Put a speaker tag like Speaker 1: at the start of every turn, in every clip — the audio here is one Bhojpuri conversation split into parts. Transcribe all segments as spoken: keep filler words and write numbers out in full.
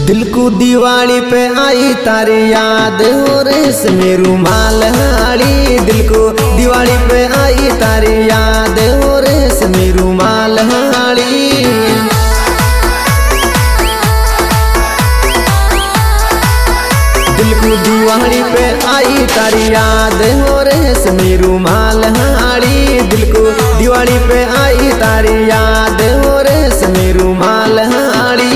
Speaker 1: दिल को दिवाली पे आई तारी याद हो रेशमी रुमाल हाड़ी। दिल को दिवाली पे आई तारी याद हो रेशमी रुमाल हाड़ी। दिल को दिवाली पे आई तारी याद हो रेशमी रुमाल हाड़ी। दिल को दिवाली पे आई तारी याद हो रेशमी रुमाल हाड़ी।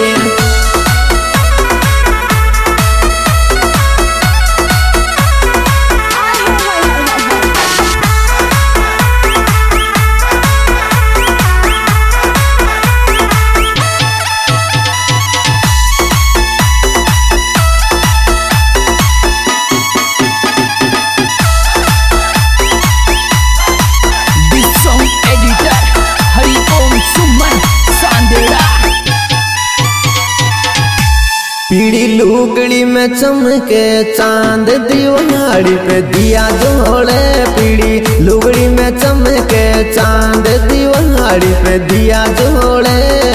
Speaker 1: पीड़ी लुगड़ी में चमके चांद दिवाली पे दिया जोड़े। पीड़ी लुगड़ी में चमके चांद दिवाली पे दिया जोड़े।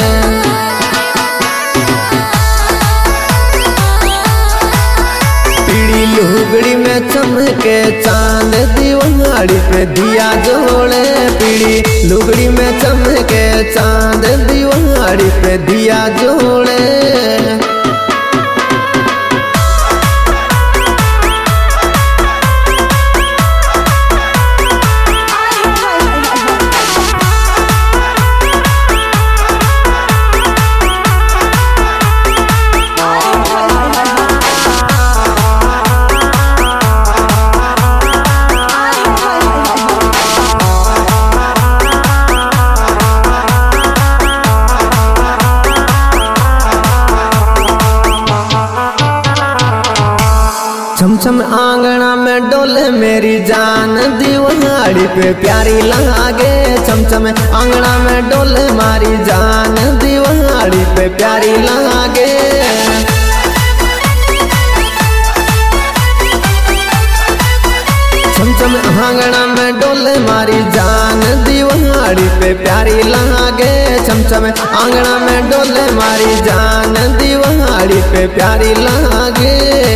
Speaker 1: पीड़ी लुगड़ी में चमके चांद दिवाली पे दिया जोड़े। पीड़ी लुगड़ी में चमके चांद दिवाली पे दिया जोड़े। छम आंगना में डोले मेरी जान दिवाली पे प्यारी लागे। छम छम आंगना में डोले मारी जान दिवाली पे प्यारी लागे। छम छम आंगना में डोले मारी जान दिवाली पे प्यारी लागे। छम छम आंगना में डोले मारी जान दिवाली पे प्यारी लागे।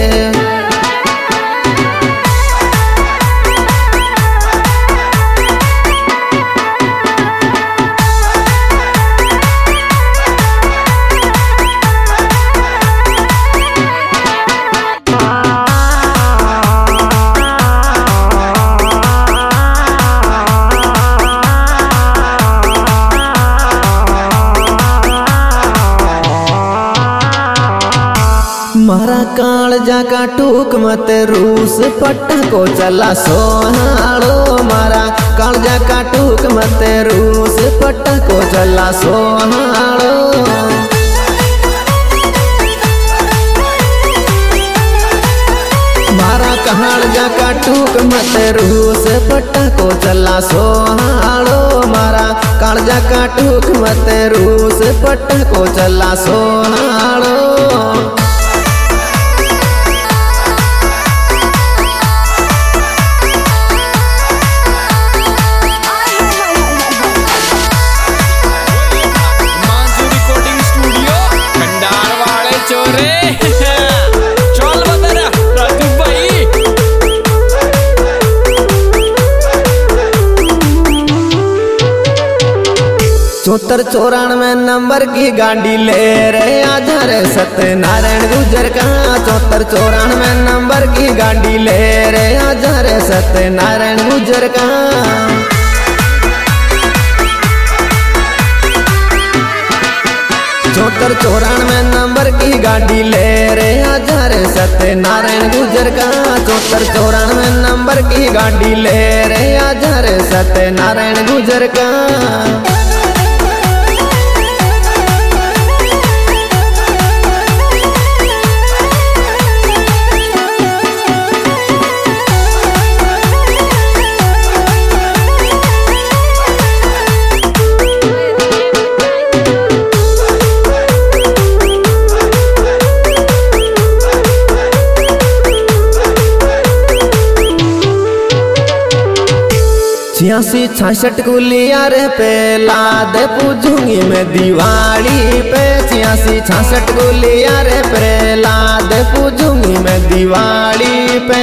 Speaker 1: मारा कालजा का टूक मत रूस पट्टा को चला सोहाड़ो। मारा कालजा का टूक मत रूस पट्टा को चला सोहाड़ो। मारा कालजा का टूक मत रूस पट्टा को चला सोहाड़ो। मारा कालजा का टूक मत रूस पट्टा को चला सोहाड़ो। चौहत्तर चौरानवे नंबर की गाड़ी ले रे आजा रे सत्यनारायण गुजर का। चौहत्तर चौरानवे नंबर की गाड़ी ले रे आजा रे सत्यनारायण गुजर का। चौहत्तर चौरानवे नंबर की गाड़ी ले रे आजा रे सत्यनारायण गुजर का। चौहत्तर चौरानवे नंबर की गाड़ी ले रे आजा रे सत्यनारायण गुजर का। छियासी छाछठ गुलिया रे पे लाद पूजूंगी मैं दिवाली पे। छियासी छाछठ गुलिया रे पे लाद पूजूंगी मैं दिवाली पे।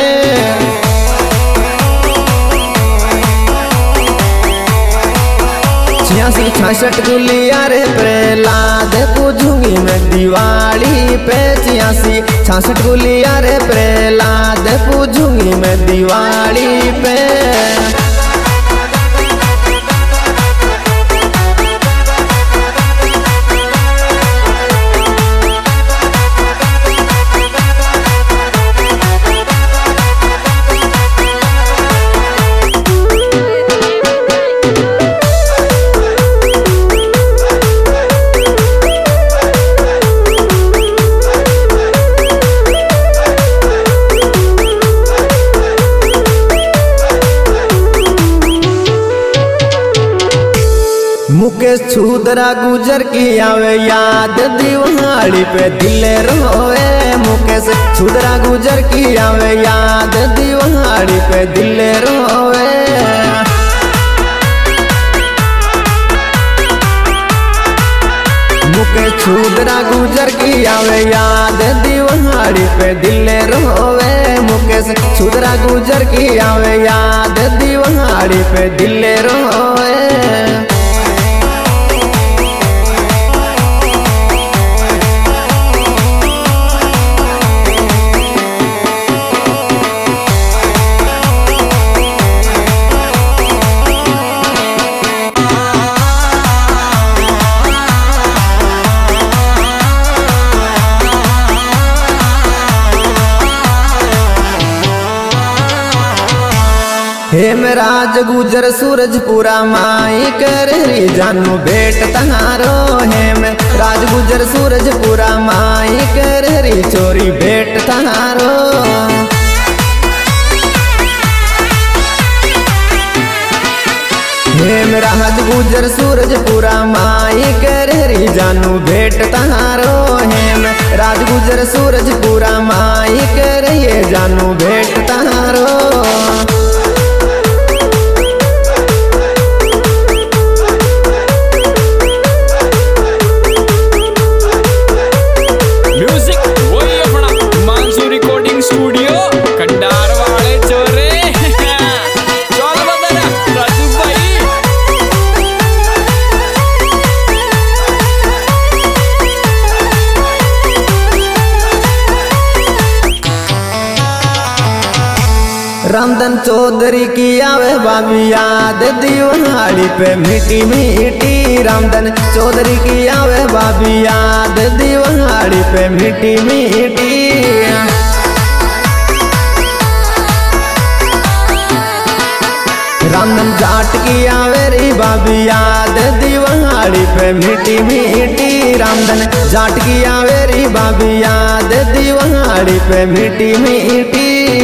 Speaker 1: छियासी छाछठ गुलिया रे प्रहलाद पूजूंगी मैं दिवाली पे। छियासी छाछठ गुलिया रे प्रहलाद पूजूंगी मैं दिवाली पे। मुकेश छुदरा गुजर की आवे याद दिवाली पे दिल रोए। मुकेश छुदरा गुजर की आवे याद दिवाली पे दिल रोए। मुकेश छुदरा गुजर की आवे याद दिवाली पे दिल रोवे। मुकेश छुदरा गुजर की आवे याद दिवाली पे दिल रोवे। हेमराज गुजर सूरजपुरा माई कर री जानू भेट तहारो। हेम राज गुजर सूरजपुरा माई कर री चोरी भेट तहारो। हेम राज गुजर सूरजपुरा माई कर री जानू भेट तहारो। हेम राज गुजर सूरजपुरा माई कर ये जानू भेट तहारो। रामधन चौधरी की आवे बाबी याद दिवाली पे मीठी मीठी। रामधन चौधरी की आवे बाबी याद दिवाली पे मीठी मीठी। रामधन जाट की आवे री बाबी याद दिवाली पे मीठी मीठी। रामधन जाट की आवे री बाबी याद दिवाली पे मीठी मीठी।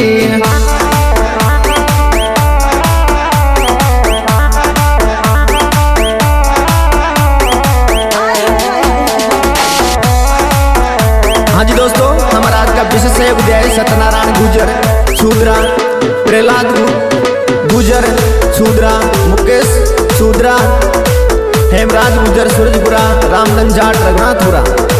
Speaker 1: हाँ जी दोस्तों, हमारा आज का विशेष अध्याय सत्यनारायण गुजर शूद्रा प्रहलाद गुजर शूद्रा मुकेश शूद्रा हेमराज गुजर सूरजपुरा रामधन जाट रघुनाथपुरा।